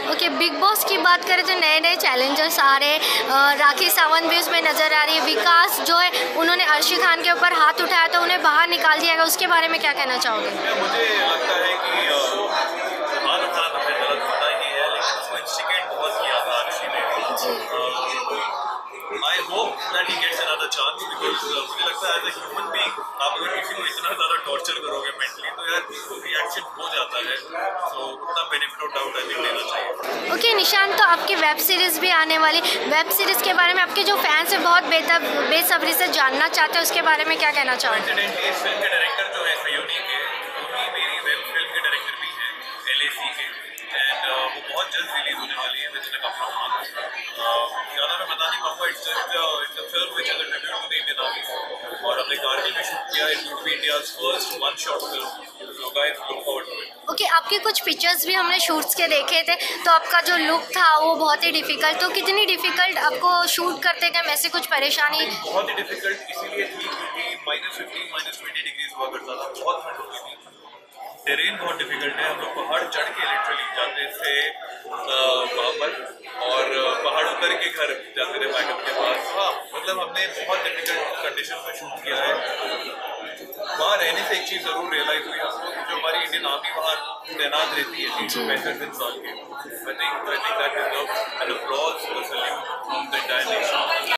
Okay, big boss की बात करें तो नए नए चैलेंजर्स आ रहे हैं। राखी सावंत भी उसमें नज़र आ रही है। विकास जो है उन्होंने अर्शी खान के ऊपर हाथ उठाया तो उन्हें बाहर निकाल दिया गया, उसके बारे में क्या कहना चाहोगे? मुझे लगता है कि हाथ उठाना तो फिर गलत होता ही है, लेकिन उसको इंस्टिगेट बहुत किया था अर्शी ने। I hope that he gets another chance because मुझे लगता है एज ए ह्यूमन बीइंग आप अगर किसी को इतना ज़्यादा टॉर्चर करोगे मेंटली तो यार रिएक्शन हो जाता है, सो उतना benefit of doubt I think देना चाहिए। ओके निशांत, तो आपकी वेब सीरीज़ भी आने वाली, वेब सीरीज़ के बारे में आपके जो फैंस हैं बहुत बेसब्री से जानना चाहते हैं, उसके बारे में क्या कहना चाहोगे? कोइंसिडेंटली इस फिल्म के डायरेक्टर जो है सयोनी के, वही मेरी वेब फिल्म के डायरेक्टर भी हैं LAC के, एंड वो बहुत जल्द रिलीज होने वाली है within a couple of months. ज़्यादा मैं बता नहीं पाऊंगा। It's a film which is a tribute to the Indian army और हमने कारगिल में शूट किया। It would be India's first one shot film, so guys look forward to it. Okay, आपके कुछ पिक्चर्स भी हमने शूट्स के देखे थे, तो आपका जो लुक था वो बहुत ही डिफ़िकल्ट, तो कितनी डिफ़िकल्ट आपको शूट करते टाइम ऐसे कुछ परेशानी? बहुत ही डिफिकल्ट इसीलिए थी क्योंकि -15 -20 डिग्रीज हुआ करता था, बहुत ठंड होती थी। टेरेन बहुत डिफिकल्ट है, हम लोग पहाड़ चढ़ के लिटरली जाते थे वहाँ पर, और पहाड़ उतर के घर जाते थे बैकअप के पास। हाँ मतलब हमने बहुत डिफिकल्ट कंडीशन में शूट किया है। वहाँ रहने से एक चीज़ ज़रूर रियलाइज हुई हमको कि जो हमारी इंडियन आर्मी वहाँ तैनात रहती है 365 साल के, I think that is an applause, salute from the entire nation.